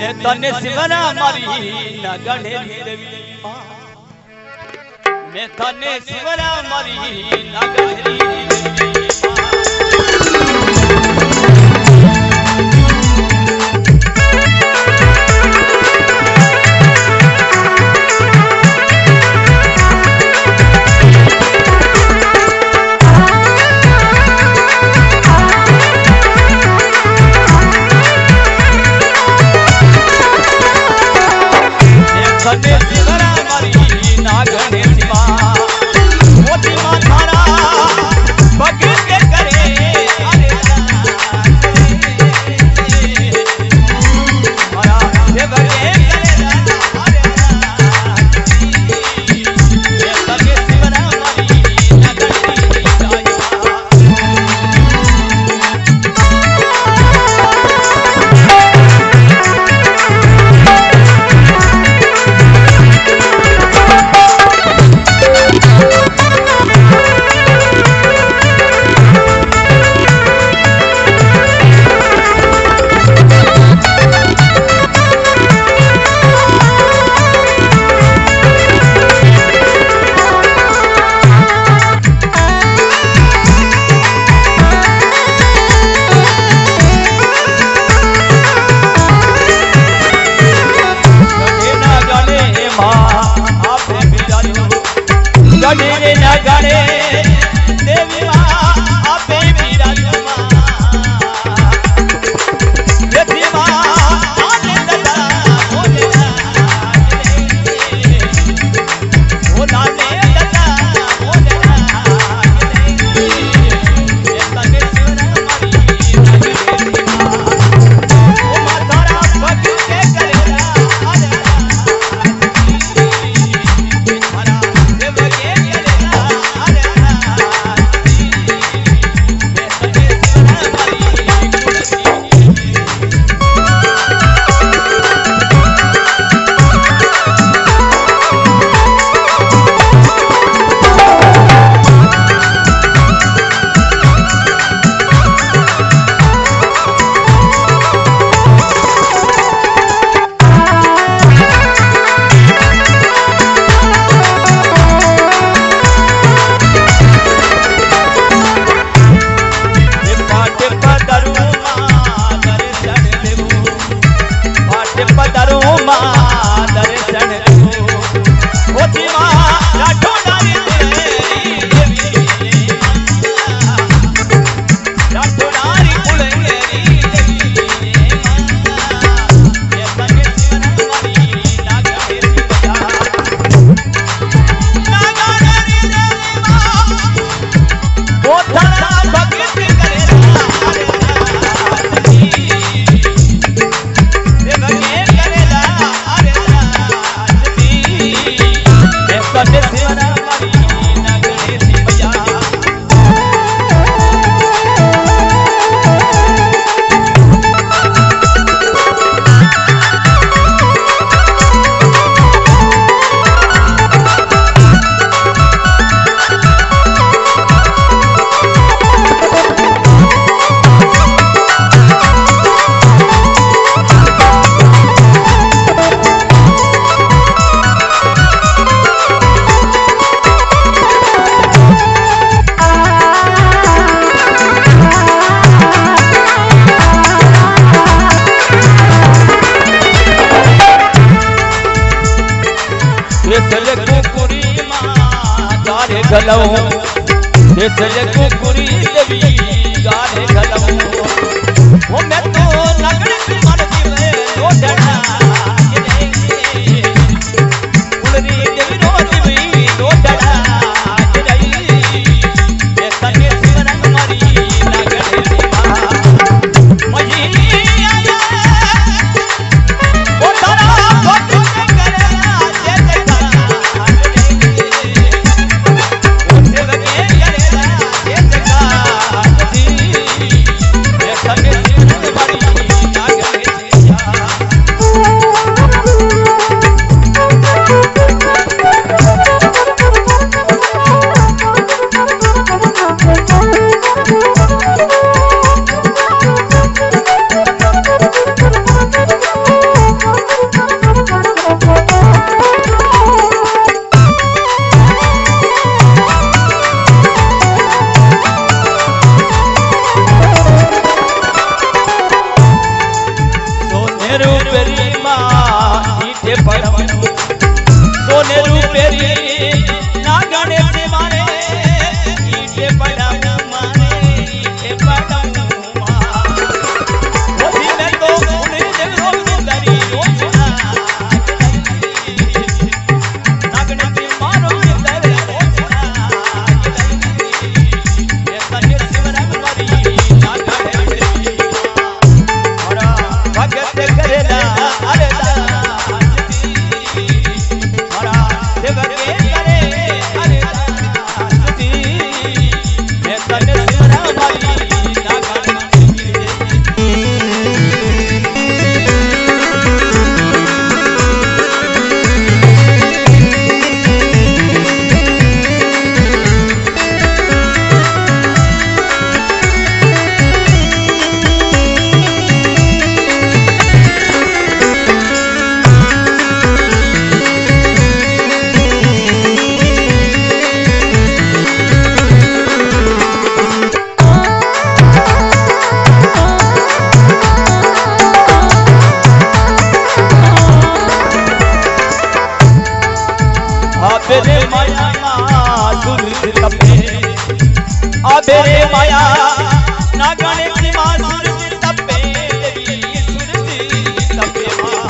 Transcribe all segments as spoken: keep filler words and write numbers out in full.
मैं तने शिवरा मारी ना गढ़ेली देवी मैं तने शिवरा मारी ना गढ़ेली देवी तने शिवरा मारी ना गढ़ेली मोती माथारा भगत के करे अरे मारा हे भगे करे अरे तने शिवरा मारी ना गढ़ेली गढ़े ना गढ़े देवी माँ आपे बिराजो माँ देवी माँ आने दला बोले वो नाने दला बोले ये तने शिवरा मारी ना गढ़ेली वो मातारा भगत के करेला अरे हरा देव के गलो देसले कुकुरी देवी गाने गलो वो मैं तो लगन की मन दिवे लोडना कुलरी देवी रो देवी लोडना जई ये तने शिवरा मारी ना गढ़ेली मही आया वो तारा भक्त के करेला जे देखा देव के करेला जे देखा सोने रूपेरी नागणे से मारे ईटे पड़ा मारे ईटे पड़ा होती मैं तो उन्हें देखो सुंदरी रोचना नागणे से मारो सुंदरी रोचना ये सन्ने शिवराम वाली नागणे और भगत करेला अरे अबेरे माया सुर तपे अबेरे माया नागणे की मां सुर तपे सुर तपे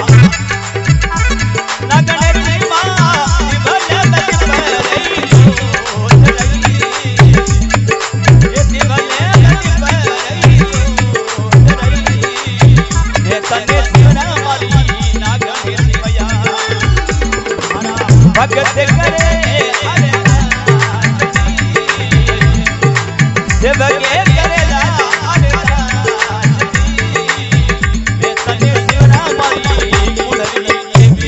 नागणे की मां दिवले बच रही सोच रही ये दिवले बच रही सोच रही ये तने सुना वाली नागणे की माया भगत करे देवगे करेला अरे मैं तने शिवराम वाली कुंडली देवी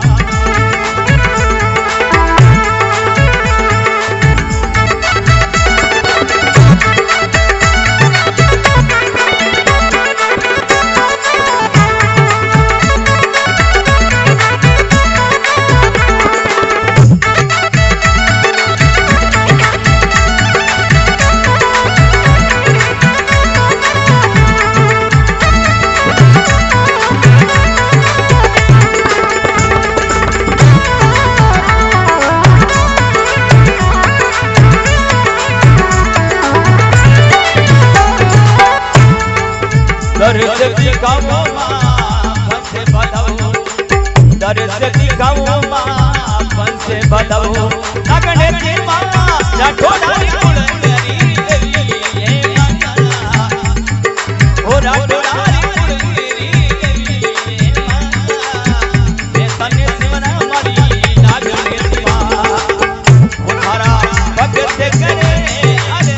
दर्द दिखाओ मां फंसे बताओ दर्द दिखाओ मां फंसे बताओ नागणे की मां राठौड़ी कुलरी देवी ये मां ओ राठौड़ी कुलरी देवी ये मां ये तने शिवराम वाली नागणे की मां उठारा भगत करे अरे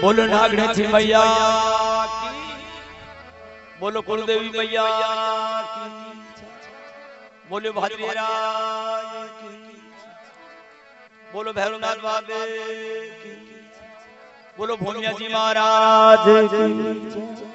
बोलो नागणेश्वरी मैया की, बोलो कुलदेवी मैया की, बोलो भद्रेराय की, बोलो भैरवनाथ बाबे की, बोलो भूमिया जी महाराज की।